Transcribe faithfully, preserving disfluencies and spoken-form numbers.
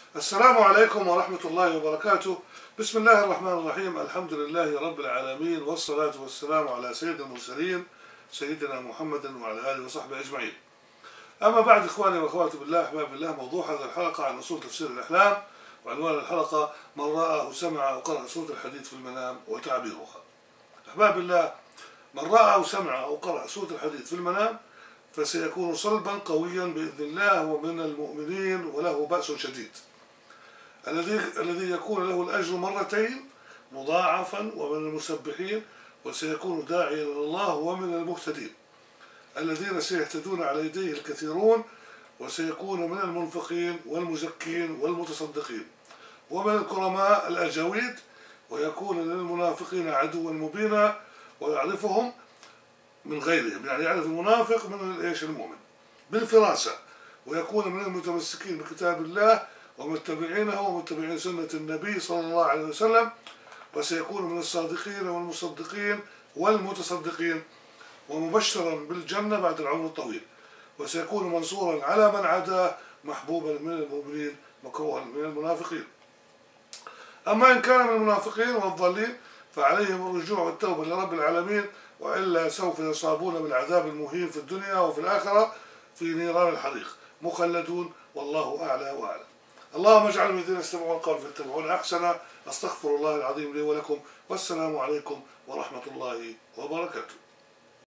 السلام عليكم ورحمة الله وبركاته. بسم الله الرحمن الرحيم. الحمد لله رب العالمين، والصلاة والسلام على سيد المرسلين سيدنا محمد وعلى آله وصحبه أجمعين. أما بعد، إخواني وأخواتي بالله، أحباب الله، موضوع هذه الحلقة عن أصول تفسير الأحلام، وعنوان الحلقة: من رأى أو سمع أو قرأ سورة الحديد في المنام وتعبيرها. أحباب الله، من رأى أو سمع أو قرأ سورة الحديد في المنام فسيكون صلبا قويا بإذن الله ومن المؤمنين وله بأس شديد، الذي الذي يكون له الأجر مرتين مضاعفا ومن المسبحين، وسيكون داعيا إلى الله ومن المهتدين الذين سيهتدون على يديه الكثيرون، وسيكون من المنفقين والمزكين والمتصدقين ومن الكرماء الأجاويد، ويكون للمنافقين عدوا مبينا ويعرفهم من غيرهم، يعني يعرف المنافق من ايش المؤمن بالفراسة، ويكون من المتمسكين بكتاب الله ومتبعينه ومتبعين سنة النبي صلى الله عليه وسلم، وسيكون من الصادقين والمصدقين والمتصدقين، ومبشرا بالجنة بعد العمر الطويل، وسيكون منصورا على من عداه، محبوبا من المؤمنين، مكروها من المنافقين. أما إن كان من المنافقين والضالين فعليهم الرجوع والتوبة لرب العالمين، وإلا سوف يصابون بالعذاب المهين في الدنيا وفي الآخرة في نيران الحريق مخلدون، والله أعلى وأعلم. اللهم اجعل الذين يستمعون القول فيتبعون أحسنه. أستغفر الله العظيم لي ولكم، والسلام عليكم ورحمة الله وبركاته.